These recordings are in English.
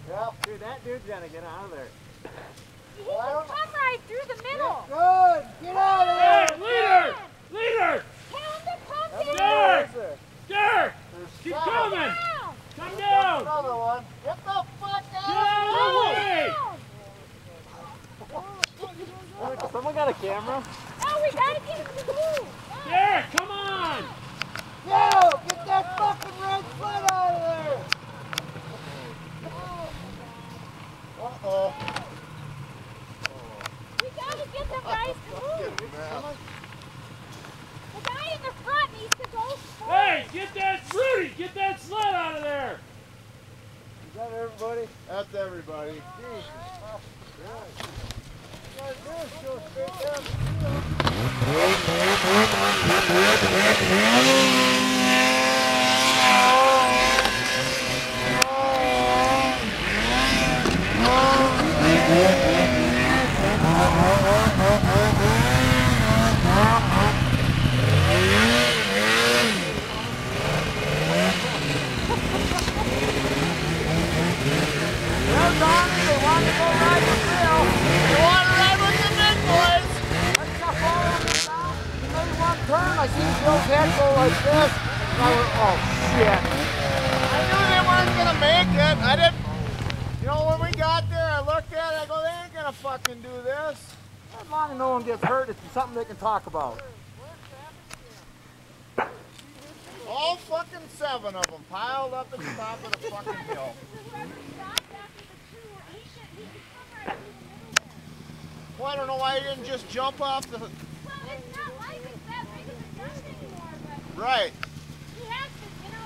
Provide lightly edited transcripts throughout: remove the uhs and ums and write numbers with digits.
Yep. Dude, that dude's gonna get out of there. He just come right through the middle. Good. Get out of there. Hey, leader! Leader! Tell him to come There! down. There! Keep coming! Come down! Another one. Get the fuck Get out out of the way! Someone got a camera? Oh, we gotta get him to move. There! Come on! Yo! Get that fucking red sled out of there! Uh-oh. We gotta get the guys to move. The guy in the front needs to go first. Hey, get that Rudy! Get that sled out of there! Is that everybody? That's everybody. Jesus. What you gotta do is go straight down the I seen Bill's head go like this, and I went, oh shit. I knew they weren't gonna make it. I didn't, you know, when we got there, I looked at it, I go, they ain't gonna fucking do this. As long as no one gets hurt, it's something they can talk about. All fucking 7 of them piled up at the top of the fucking hill. Well, I don't know why he didn't just jump off the... Well, it's not like it's that big of a jump anymore, but Right. he has to, you know,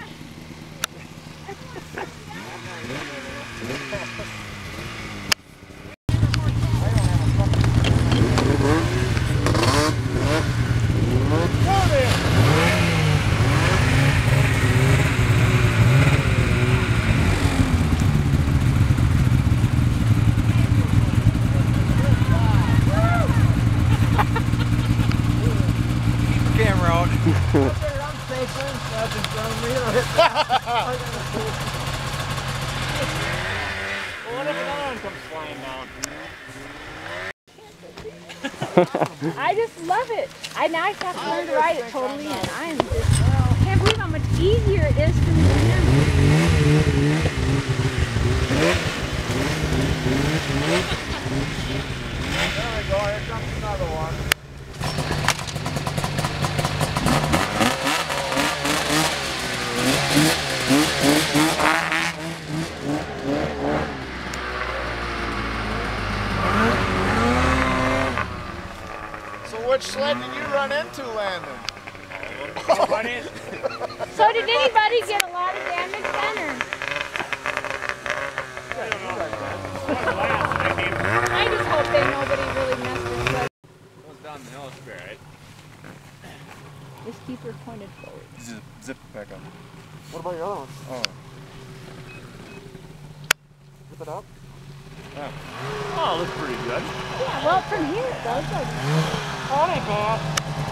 Camera out. I'm safer and stuff in front of me. It'll hit the Well, what if another one comes flying down? I just love it. Now I have to learn to ride it totally, and I am just, I can't believe how much easier it is for me to handle. There we go, here comes another one. So which sled did you run into, Landon? So did anybody get a lot of damage then, or? I just hope that nobody really messed with it. Goes down the hill, it's right. Just keep her pointed forward. Zip back up. What about your other one? Oh. Zip it up? Oh, looks pretty good. Yeah, well, from here it does. Like, Oh, they go.